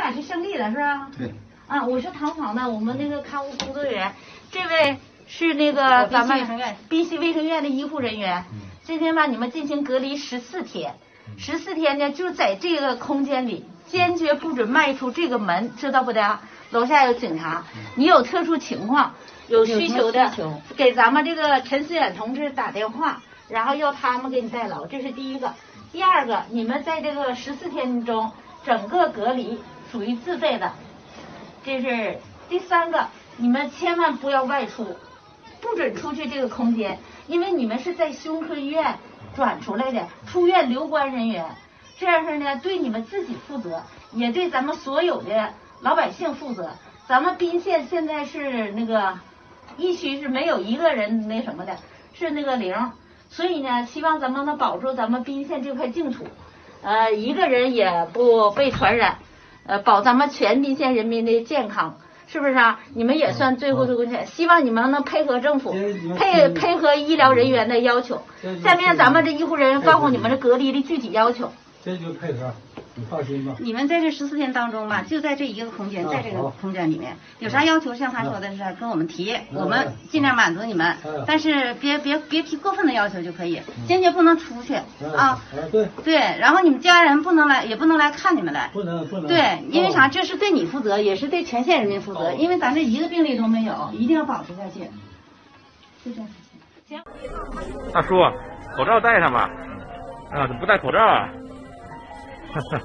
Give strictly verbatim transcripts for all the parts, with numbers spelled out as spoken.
俩是胜利的是吧？ 对。 啊，我是唐房的，我们那个看护工作人员，这位是那个咱们滨西卫生院的医护人员。嗯、今天吧，你们进行隔离十四天，十四天呢就在这个空间里，坚决不准迈出这个门，知道不的？楼下有警察，你有特殊情况、有需求的，给咱们这个陈思远同志打电话，然后要他们给你代劳，这是第一个。第二个，你们在这个十四天中，整个隔离属于自费的。这是第三个，你们千万不要外出，不准出去这个空间，因为你们是在胸科医院转出来的，出院留观人员，这样式呢对你们自己负责，也对咱们所有的老百姓负责。咱们宾县现在是那个疫区是没有一个人那什么的，是那个零，所以呢，希望咱们能保住咱们宾县这块净土，呃，一个人也不被传染。呃，保咱们全宾县人民的健康，是不是啊？你们也算最后的贡献，希望你们能配合政府，配配合医疗人员的要求。下面咱们这医护人员告诉你们这隔离的具体要求。 这就配合，你放心吧。 你们在这十四天当中吧，就在这一个空间，在这个空间里面，有啥要求，像他说的是跟我们提，我们尽量满足你们，但是别别别提过分的要求就可以，坚决不能出去啊。 对对，然后你们家人不能来，也不能来看你们来。 不能不能。 对，因为啥？这是对你负责，也是对全县人民负责，因为咱这一个病例都没有，一定要保持下去。就这样。行。 大叔，口罩戴上吧。啊，怎么不戴口罩啊？哈哈。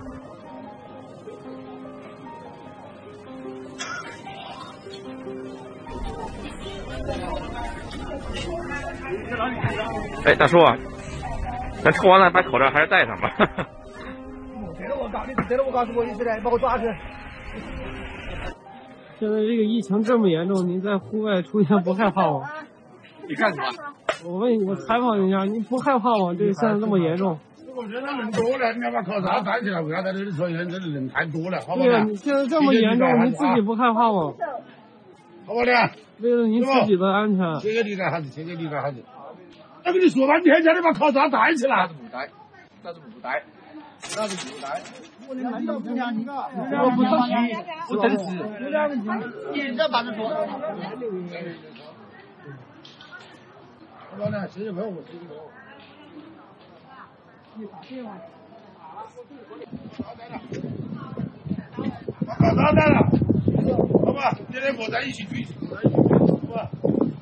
哎，大叔，咱抽完了把口罩还是戴上吧。 这个我告你，这个我告诉我意思的，把我抓去。 现在这个疫情这么严重，您在户外出现不害怕吗？ 你干什么？ 我问你，我采访一下，你不害怕吗？这个现在这么严重。 我觉得人多了，你要把口罩戴起来，为啥在这里说人这里人太多了，好不好？ 对呀，你现在这么严重，你自己不害怕吗？ 好不好的？ 为了您自己的安全。 谢谢你的孩子，谢谢你的孩子。我跟你说半天，叫你把口罩戴起来。 不戴，那是不戴，那是不戴。 我的难道不讲你？ 我不生气，我真实。你这把着说。 好不好的？谢谢朋友，谢谢朋友。把口罩戴了，好吧？今天我在一起聚，我在一起聚，好吧？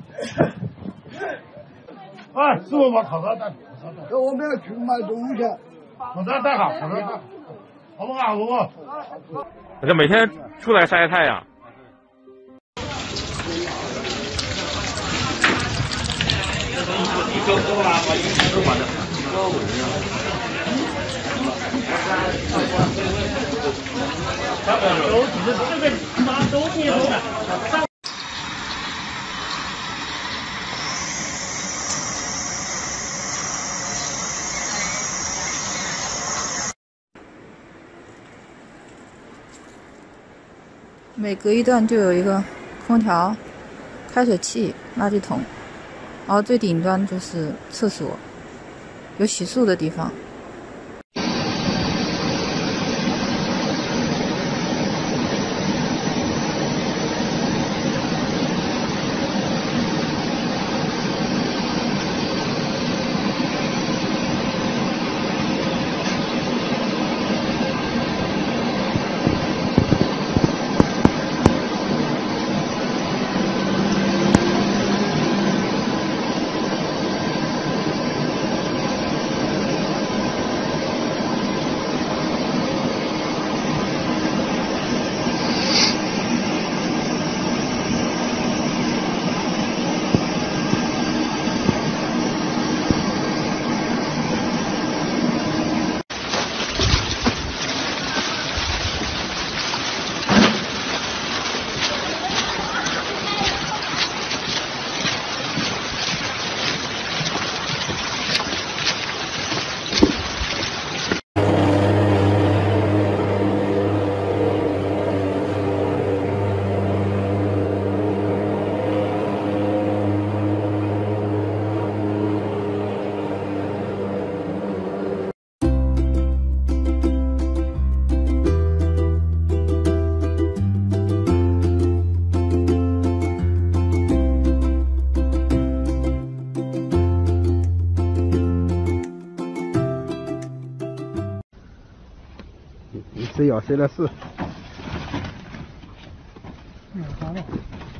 哎，师傅把口罩戴好， 这我们要去买东西， 口罩戴好，口罩戴好，好不好？伯伯， 我这每天出来晒晒太阳。一个锅啦，把一个都完了，一个我这样。都其实这个马都接受的。 每隔一段就有一个空调、开水器、垃圾桶，然后最顶端就是厕所，有洗漱的地方。 谁咬谁的事。 嗯，好了。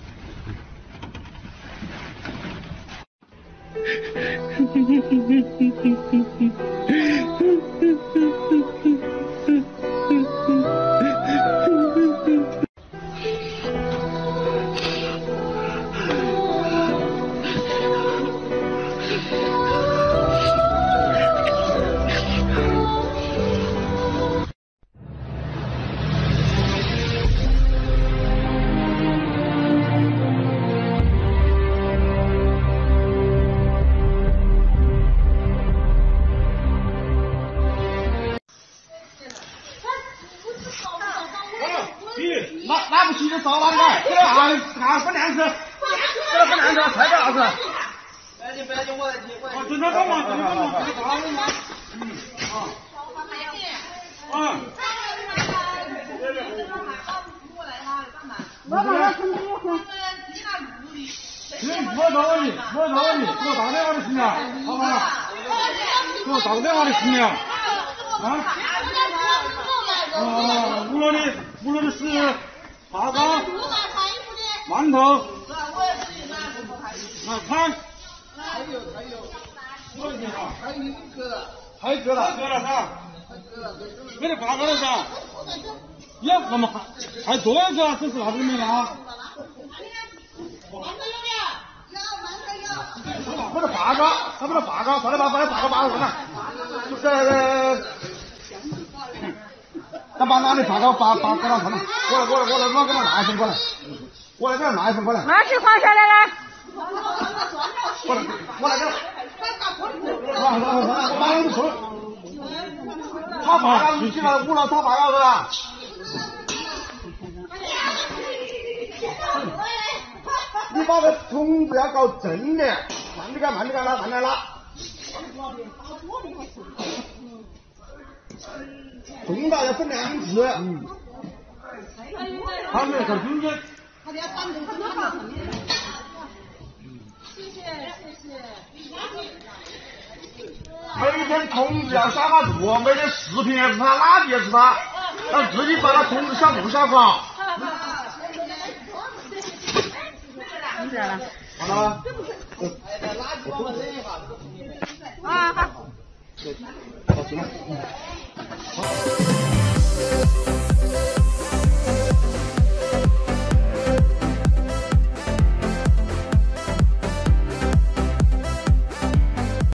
拿拿不起就烧哪个？这个啊啊不难吃，这个不难吃，太大是。别紧别紧，我来提，我来提。正常干嘛？正常干嘛？这个大的吗？嗯啊。啊。 我把它分给我分。 行，没啥问题，没啥问题，给我打个电话就行了，好吧？给我打个电话就行了。啊？啊，屋里的屋里的是爬糕、馒头，那汤。还有还有，还有一个，还有一个了，还有了是吧？没得爬糕了是吧？呀，那么还还多一个，这是哪里面啊？不是爬糕，他不是爬糕，把那把把那爬糕拔了，就是。他把哪里爬高拔拔拔到床上，过来过来过来，我给他拿一份过来，过来给他拿一份过来。 拿去放下来了。 过来过来给他。拿拿拿拿拿手。他爬高你进来屋了，他爬高是吧？你把个桶不要搞正的，慢点干慢点干拉慢点拉。重大要分两次。嗯。他们看中间。他要搬动很多上面。谢谢谢谢。每天同志要消化肚，每天视频也是他，哪里也是他，他自己把他同志消不消化。 你这了。 好了吗？ 啊好。 好，行了。好。